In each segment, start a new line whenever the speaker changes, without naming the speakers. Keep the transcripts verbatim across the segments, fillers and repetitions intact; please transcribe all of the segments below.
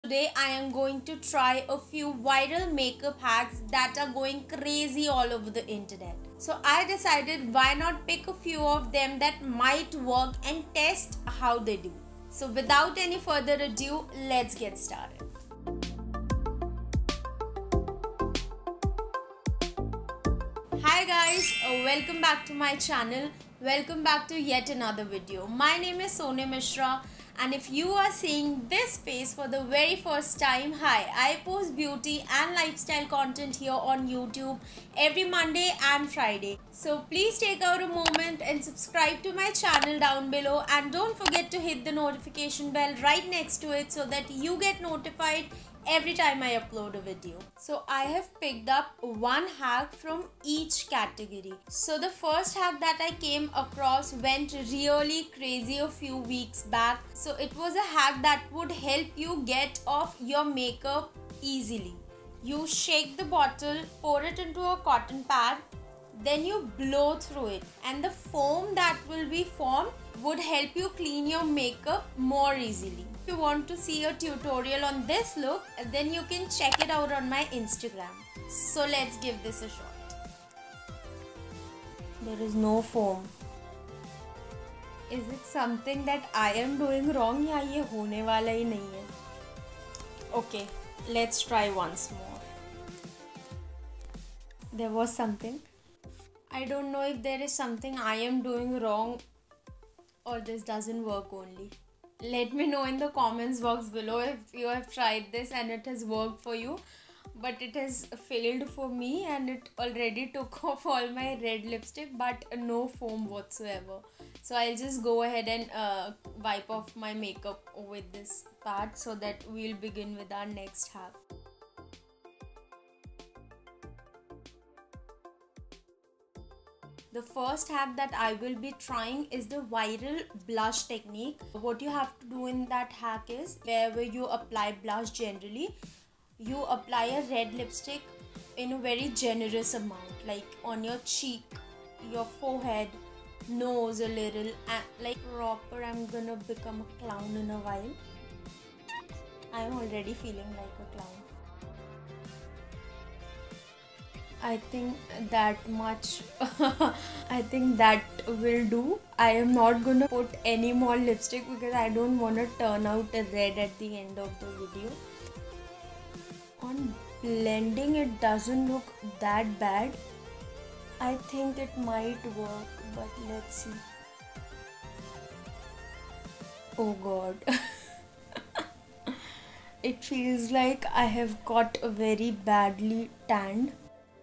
Today I am going to try a few viral makeup hacks that are going crazy all over the internet. So I decided why not pick a few of them that might work and test how they do. So without any further ado, let's get started. Hi guys, uh, welcome back to my channel. Welcome back to yet another video. My name is Sonia Mishra, and if you are seeing this face for the very first time, hi, I post beauty and lifestyle content here on YouTube every Monday and Friday. So please take out a moment and subscribe to my channel down below, and don't forget to hit the notification bell right next to it so that you get notified every time I upload a video. So I have picked up one hack from each category. So the first hack that I came across went really crazy a few weeks back. So it was a hack that would help you get off your makeup easily. You shake the bottle, pour it into a cotton pad, then you blow through it, and the foam that will be formed would help you clean your makeup more easily. If you want to see a tutorial on this look, then you can check it out on my Instagram. So let's give this a shot. There is no foam. Is it something that I am doing wrong या ये होने वाला ही नहीं है? Okay, let's try once more. There was something. I don't know if there is something I am doing wrong or this doesn't work only. Let me know in the comments box below if you have tried this and it has worked for you. But it has failed for me, and it already took off all my red lipstick but no foam whatsoever. So I'll just go ahead and uh, wipe off my makeup with this pad so that we'll begin with our next hack. The first hack that I will be trying is the viral blush technique. What you have to do in that hack is, wherever you apply blush generally, you apply a red lipstick in a very generous amount, like on your cheek, your forehead, nose a little, and like proper. I'm gonna become a clown in a while. I'm already feeling like a clown. I think that much I think that will do. I am not gonna put any more lipstick because I don't want to turn out red at the end of the video. On blending, it doesn't look that bad. I think it might work, but let's see. Oh god. It feels like I have got very badly tanned.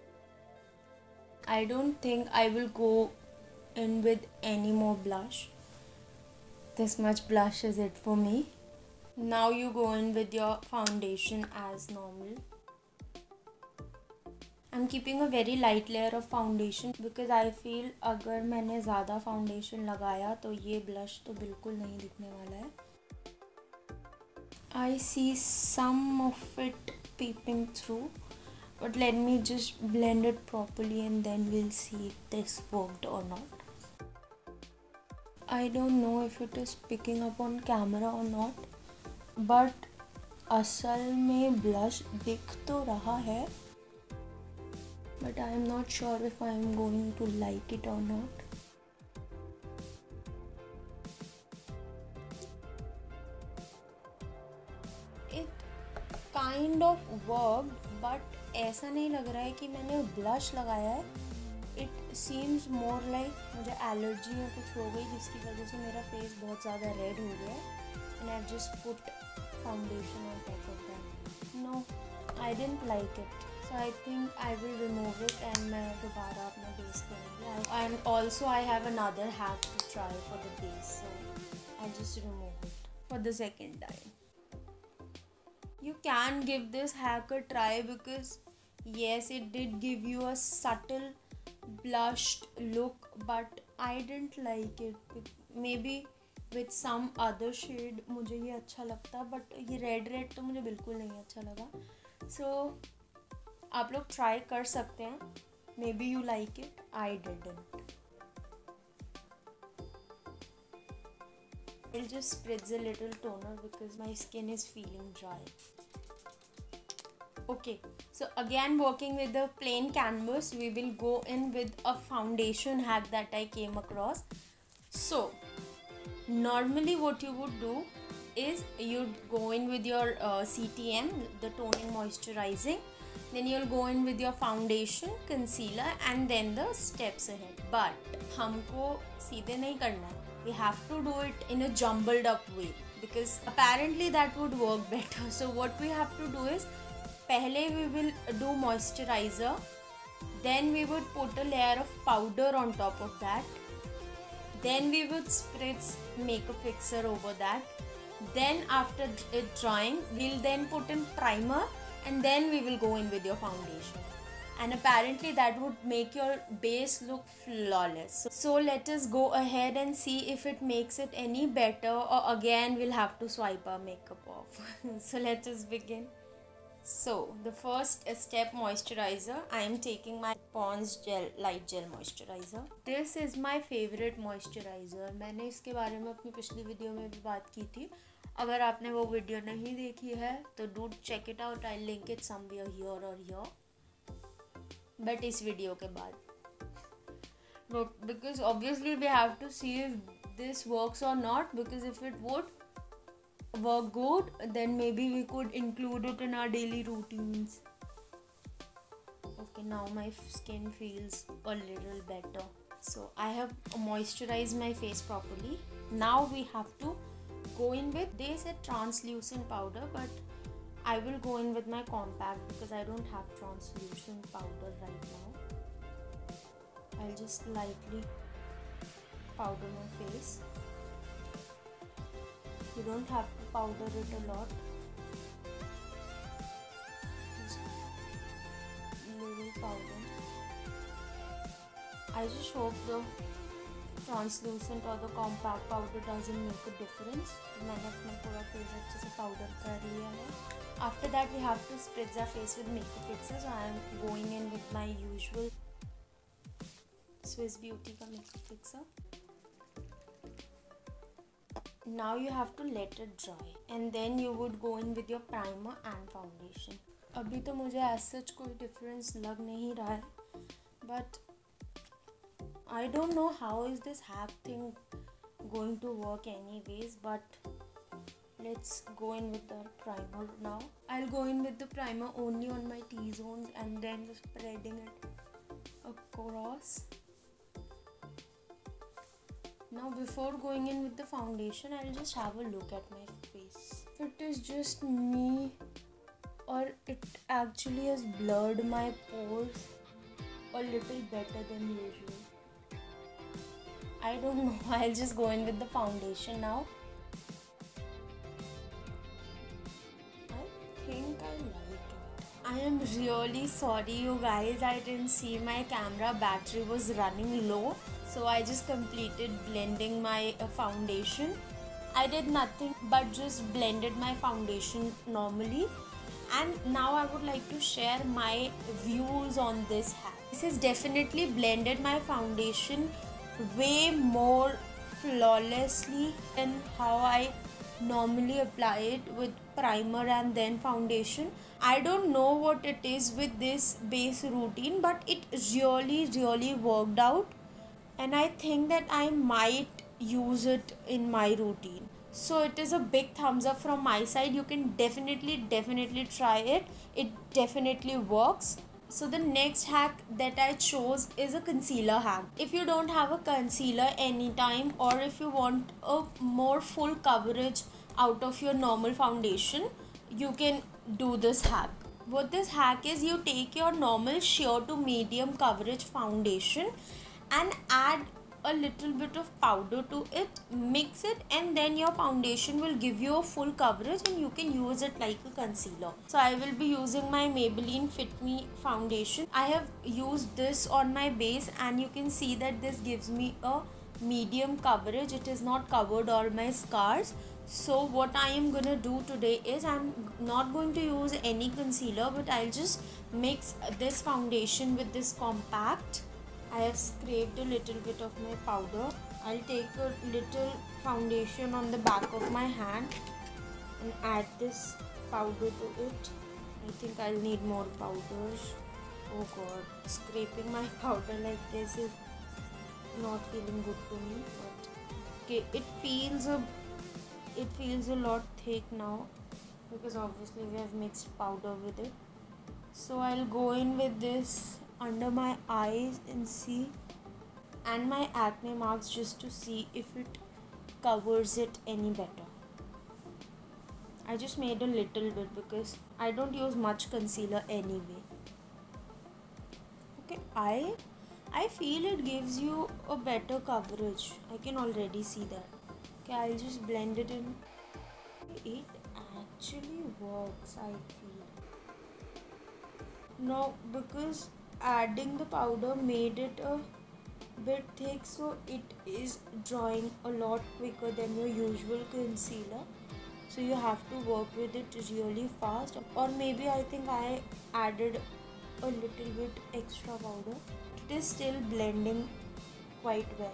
I don't think I will go in with any more blush. This much blush is it for me. Now you go in with your foundation as normal. I'm keeping a very light layer of foundation because I feel अगर मैंने ज़्यादा foundation लगाया तो ये blush तो बिल्कुल नहीं दिखने वाला है. I see some of it peeping through. But let me just blend it properly and then we'll see if this worked or not. I don't know if it is picking up on camera or not, but असल में blush दिख तो रहा है, but I am not sure if I am going to like it or not. It kind of worked, but ऐसा नहीं लग रहा है कि मैंने ब्लश लगाया है. इट सीम्स मोर लाइक मुझे एलर्जी या कुछ हो गई जिसकी वजह से मेरा फेस बहुत ज़्यादा रेड हो गया and I just put foundation on top of that. No, I didn't like it, so I think I will remove it and मैं दोबारा अपना बेस करूँगी. And also I have another hack to try for the base, so I just remove it for the second time. You can give this hack a try because yes, it did give you a subtle blushed look, but I didn't like it. Maybe with some other shade मुझे ये अच्छा लगता, but ये red red तो मुझे बिल्कुल नहीं अच्छा लगा. So आप लोग try कर सकते हैं. Maybe you like it. I didn't. I'll just spritz a little toner because my skin is feeling dry. Okay, so again working with the plain canvas, we will go in with a foundation hack that I came across. So normally what you would do is you'd go in with your uh, C T M, the toning moisturizing, then you'll go in with your foundation, concealer and then the steps ahead. But हमको सीधे नहीं करना है. We have to do it in a jumbled up way because apparently that would work better. So what we have to do is, पहले we will do moisturizer, then we would put a layer of powder on top of that, then we would spritz makeup fixer over that, then after it drying we'll then put in primer and then we will go in with your foundation, and apparently that would make your base look flawless. So, so let us go ahead and see if it makes it any better, or again we'll have to swipe our makeup off. So let us begin. So the first step, moisturizer. I am taking my Pond's gel light gel moisturizer. This is my favorite moisturizer. मैंने इसके बारे में अपनी पिछली video में भी बात की थी. अगर आपने वो वीडियो नहीं देखी है तो do check it out. I'll link it somewhere here or here. But इस वीडियो के बाद. But because obviously we have to see if this works or not, because if it would work good, then maybe we could include it in our daily routines. Okay, now my skin feels a little better. So I have moisturized my face properly. Now we have to go in with, they said translucent powder, but I will go in with my compact because I don't have translucent powder right now. I'll just lightly powder my face. You don't have to powder it a lot. Just little powder. I just hope the translucent or the compact powder doesn't make a difference. मैंने अपना पूरा face अच्छे से powder कर लिया है. After that we have to spritz our face with makeup fixer. So I am going in with my usual Swiss Beauty का makeup fixer. Now you have to let it dry and then you would go in with your primer and foundation. अभी तो मुझे as such कोई difference लग नहीं रहा है, but I don't know how is this hack thing going to work anyways, but let's go in with the primer now. I'll go in with the primer only on my T-zones and then spreading it across. Now before going in with the foundation, I'll just have a look at my face. If it is just me or it actually has blurred my pores a little better than usual, I don't know. I'll just go in with the foundation now. I think I like it. I am really sorry you guys, I didn't see my camera battery was running low. So I just completed blending my uh, foundation. I did nothing but just blended my foundation normally. And now I would like to share my views on this hack. This has definitely blended my foundation way more flawlessly than how I normally apply it with primer and then foundation. I don't know what it is with this base routine, but it really really worked out. And I think that I might use it in my routine. So it is a big thumbs up from my side. You can definitely definitely try it. It definitely works. So the next hack that I chose is a concealer hack. If you don't have a concealer anytime, or if you want a more full coverage out of your normal foundation, you can do this hack. What this hack is, you take your normal sheer to medium coverage foundation and add a little bit of powder to it, mix it, and then your foundation will give you a full coverage and you can use it like a concealer. So I will be using my Maybelline Fit Me foundation. I have used this on my base and you can see that this gives me a medium coverage. It is not covered all my scars. So what I am gonna do today is, I'm not going to use any concealer, but I'll just mix this foundation with this compact. I have scraped a little bit of my powder I'll take a little foundation on the back of my hand and add this powder to it. I think I'll need more powders. Oh god, scraping my powder like this is not feeling good to me. But okay, it feels a it feels a lot thick now because obviously we have mixed powder with it. So I'll go in with this under my eyes and see, and my acne marks, just to see if it covers it any better. I just made a little bit because I don't use much concealer anyway. Okay, I I feel it gives you a better coverage. I can already see that. Okay, I'll just blend it in. It actually works, I feel. No, because adding the powder made it a bit thick, so it is drying a lot quicker than your usual concealer. So you have to work with it really fast. Or maybe I think I added a little bit extra powder. It is still blending quite well.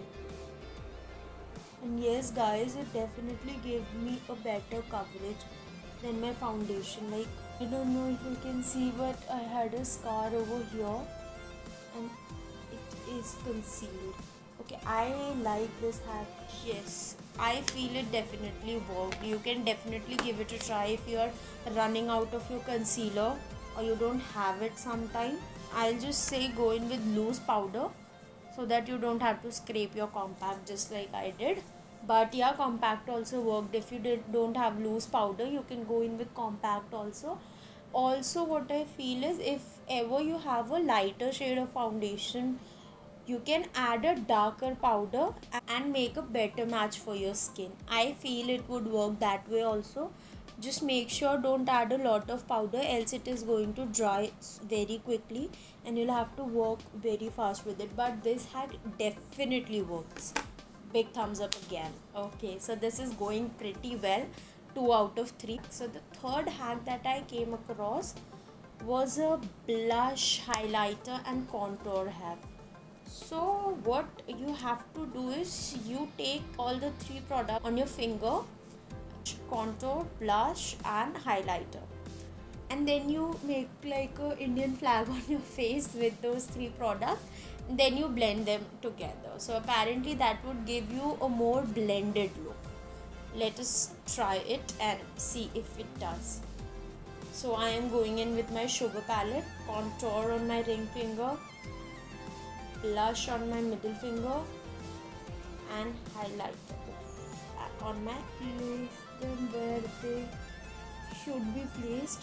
And yes guys, it definitely gave me a better coverage than my foundation. Like, I don't know if you can see, but I had a scar over here and it is concealed. Okay, I like this hack. Yes, I feel it definitely worked. You can definitely give it a try if you are running out of your concealer or you don't have it sometime. I'll just say go in with loose powder so that you don't have to scrape your compact just like I did. But yeah, compact also worked. If you did don't have loose powder, you can go in with compact also. Also, what I feel is, if ever you have a lighter shade of foundation, you can add a darker powder and make a better match for your skin. I feel it would work that way also. Just make sure don't add a lot of powder, else it is going to dry very quickly and you'll have to work very fast with it. But this hack definitely works. Big thumbs up again. Okay, so this is going pretty well. two out of three. So the third hack that I came across was a blush, highlighter and contour hack. So what you have to do is, you take all the three products on your finger: contour, blush and highlighter, and then you make like a Indian flag on your face with those three products. Then you blend them together. So apparently that would give you a more blended look. Let us try it and see if it does. So I am going in with my sugar palette, contour on my ring finger, blush on my middle finger and highlighter on my place them where they should be placed.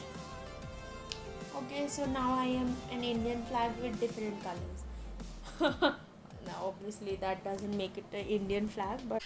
Okay, so now I am an Indian flag with different colors. Now obviously that doesn't make it an Indian flag, but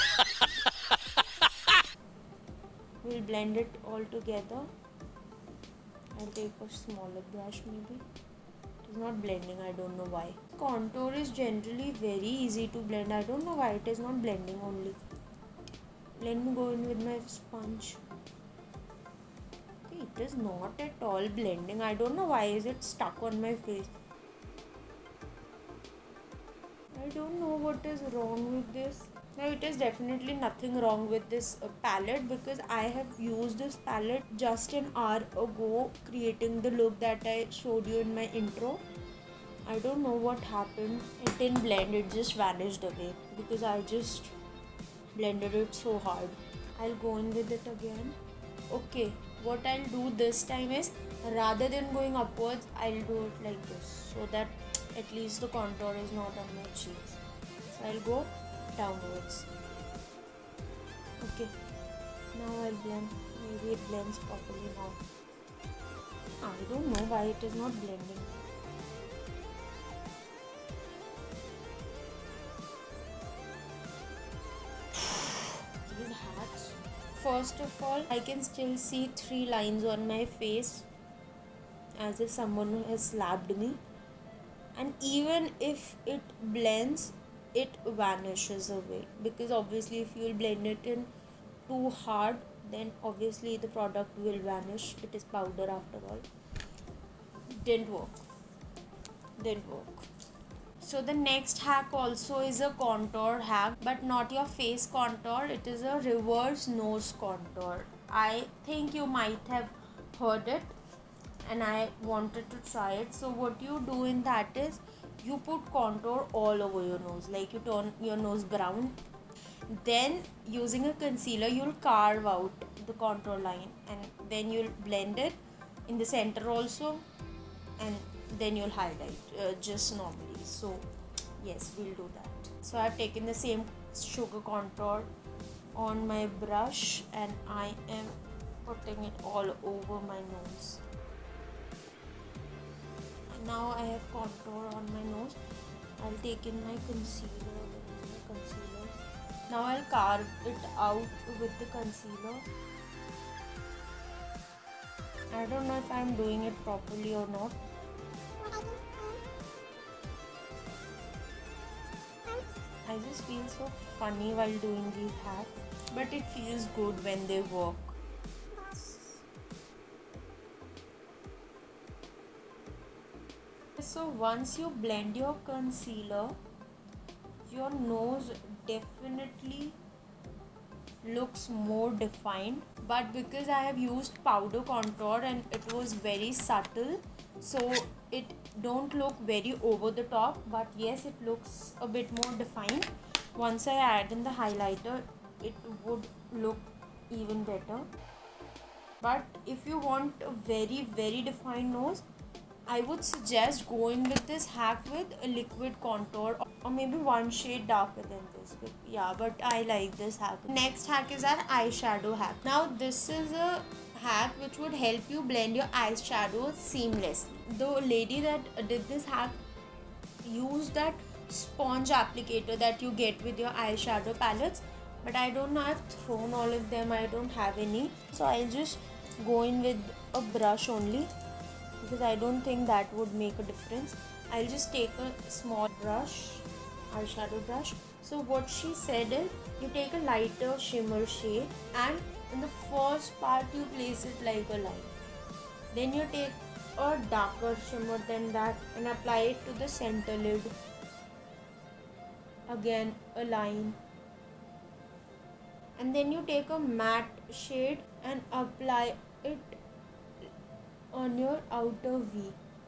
we'll blend it all together. I'll take a smaller brush maybe. It's not blending, I don't know why. Contour is generally very easy to blend. I don't know why it is not blending only. Let me go in with my sponge. Okay, it is not at all blending. I don't know why is it stuck on my face. I don't know what is wrong with this. Now it is definitely nothing wrong with this uh, palette, because I have used this palette just an hour ago creating the look that I showed you in my intro. I don't know what happened. It didn't blend, it just vanished away because I just blended it so hard. I'll go in with it again. Okay, what I'll do this time is, rather than going upwards, I'll do it like this so that at least the contour is not on my cheeks. So I'll go downwards. Okay, now I'll blend. Maybe it blends properly now. I don't know why it is not blending. These hacks. First of all, I can still see three lines on my face as if someone has slapped me. And even if it blends, it vanishes away, because obviously if you will blend it in too hard, then obviously the product will vanish. It is powder after all. Didn't work. Didn't work. So the next hack also is a contour hack, but not your face contour. It is a reverse nose contour. I think you might have heard it and I wanted to try it. So what you do in that is you put contour all over your nose, like you turn your nose brown. Then using a concealer you'll carve out the contour line, and then you'll blend it in the center also, and then you'll highlight uh, just normally. So yes, we'll do that. So I've taken the same sugar contour on my brush and I am putting it all over my nose. And now I have contour on my nose. I'll take in my concealer. Where is my concealer? Now I'll carve it out with the concealer. I don't know if I'm doing it properly or not. I just feel so funny while doing these hacks, but it feels good when they work. So once you blend your concealer, your nose definitely looks more defined, but because I have used powder contour and it was very subtle, so it don't look very over the top, but yes, it looks a bit more defined. Once I add in the highlighter, it would look even better. But if you want a very very defined nose, I would suggest going with this hack with a liquid contour, or maybe one shade darker than this. But yeah, but I like this hack. Next hack is our eyeshadow hack. Now this is a hack which would help you blend your eyeshadow seamlessly. The lady that did this hack used that sponge applicator that you get with your eyeshadow palettes, but I don't know, I've thrown all of them, I don't have any. So I'll just go in with a brush only, because I don't think that would make a difference. I'll just take a small brush, eyeshadow brush. So what she said is, you take a lighter shimmer shade and in the first part you place it like a line. Then you take a darker shimmer than that and apply it to the center lid. Again a line. And then you take a matte shade and apply it on your outer V.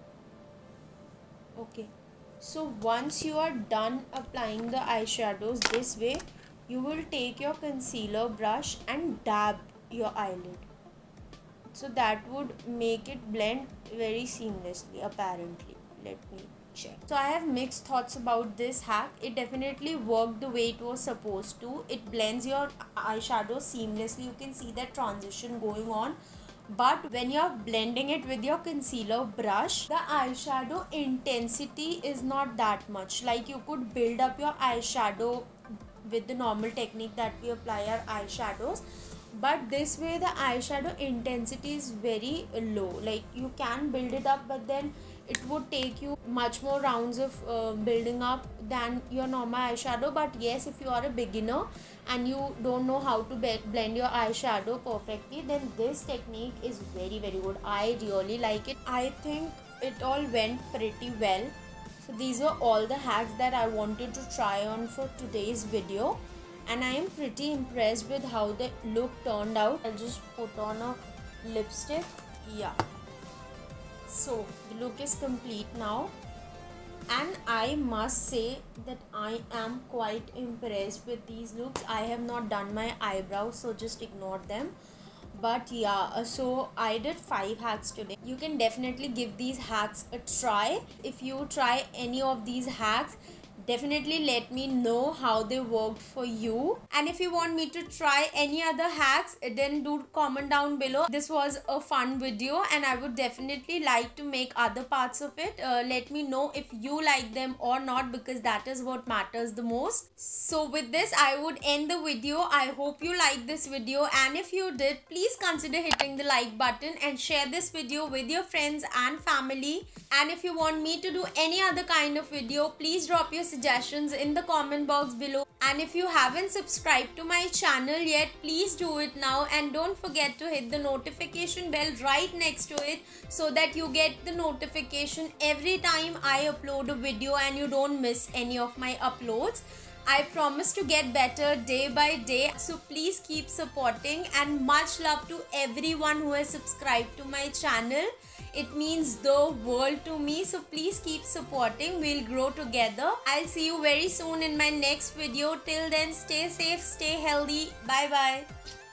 Okay, so once you are done applying the eyeshadows this way, you will take your concealer brush and dab your eyelid. So that would make it blend very seamlessly, apparently. Let me check. So I have mixed thoughts about this hack. It definitely worked the way it was supposed to. It blends your eyeshadow seamlessly. You can see that transition going on. But when you're blending it with your concealer brush, the eyeshadow intensity is not that much. Like you could build up your eyeshadow with the normal technique that we apply our eyeshadows, but this way the eyeshadow intensity is very low. Like you can build it up, but then it would take you much more rounds of uh, building up than your normal eyeshadow. But yes, if you are a beginner and you don't know how to blend your eyeshadow perfectly, then this technique is very very good. I really like it. I think it all went pretty well. So these were all the hacks that I wanted to try on for today's video, and I am pretty impressed with how the look turned out. I'll just put on a lipstick. Yeah, so the look is complete now, and I must say that I am quite impressed with these looks. I have not done my eyebrows, so just ignore them. But yeah, so I did five hacks today. You can definitely give these hacks a try. If you try any of these hacks, definitely let me know how they worked for you. And if you want me to try any other hacks, then do comment down below. This was a fun video and I would definitely like to make other parts of it. Uh, let me know if you like them or not, because that is what matters the most. So with this, I would end the video. I hope you liked this video, and if you did, please consider hitting the like button and share this video with your friends and family. And if you want me to do any other kind of video, please drop your suggestions in the comment box below. And if you haven't subscribed to my channel yet, please do it now, and don't forget to hit the notification bell right next to it so that you get the notification every time I upload a video and you don't miss any of my uploads. I promise to get better day by day, so please keep supporting, and much love to everyone who has subscribed to my channel. It means the world to me, so please keep supporting. We'll grow together. I'll see you very soon in my next video. Till then, stay safe, stay healthy. Bye bye.